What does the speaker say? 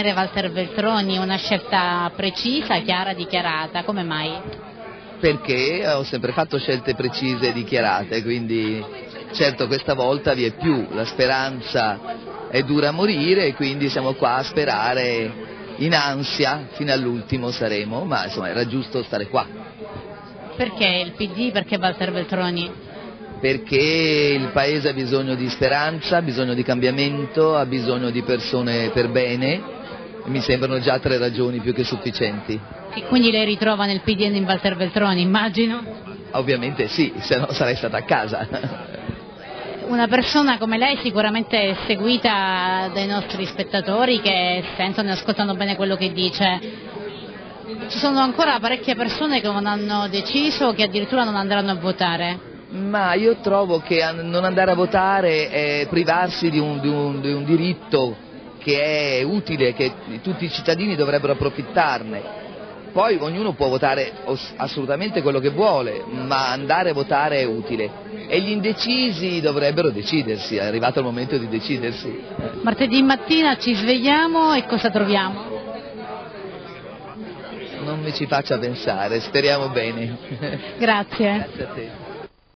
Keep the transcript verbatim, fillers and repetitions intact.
sostenere Walter Veltroni, una scelta precisa, chiara, dichiarata, come mai? Perché ho sempre fatto scelte precise e dichiarate, quindi certo questa volta vi è più, la speranza è dura a morire e quindi siamo qua a sperare in ansia, fino all'ultimo saremo, ma insomma era giusto stare qua. Perché il P D, perché Walter Veltroni? Perché il Paese ha bisogno di speranza, ha bisogno di cambiamento, ha bisogno di persone per bene, e mi sembrano già tre ragioni più che sufficienti. E quindi lei ritrova nel P D e in Walter Veltroni, immagino? Ovviamente sì, se no sarei stata a casa. Una persona come lei sicuramente è seguita dai nostri spettatori che sentono e ascoltano bene quello che dice. Ci sono ancora parecchie persone che non hanno deciso o che addirittura non andranno a votare. Ma io trovo che non andare a votare è privarsi di un, di un, di un diritto che è utile, che tutti i cittadini dovrebbero approfittarne. Poi ognuno può votare assolutamente quello che vuole, ma andare a votare è utile. E gli indecisi dovrebbero decidersi, è arrivato il momento di decidersi. Martedì mattina ci svegliamo e cosa troviamo? Non mi ci faccia pensare, speriamo bene. Grazie. Grazie a te.